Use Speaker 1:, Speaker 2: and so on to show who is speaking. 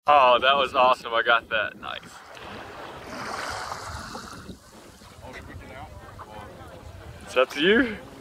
Speaker 1: Oh, that was awesome. I got that. Nice. It's up to you.